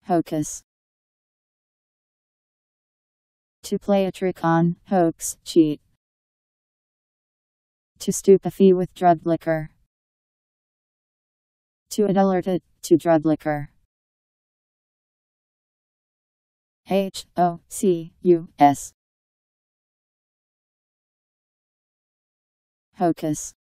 Hocus. To play a trick on, hoax, cheat. To stupefy with drugged liquor. To adulterate, to drug liquor. Hocus. Hocus.